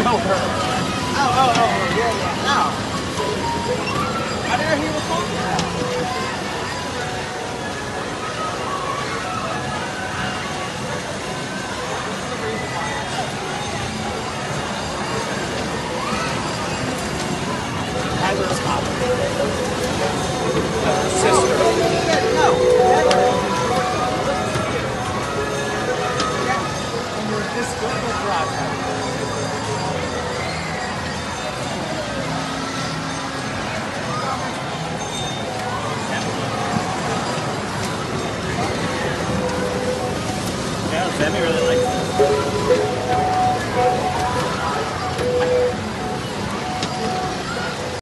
know her. Yeah. No. I didn't know he was talking about. Tyler's mom. Sister. No. And you're this good with drive. Yeah, Sammy really likes it.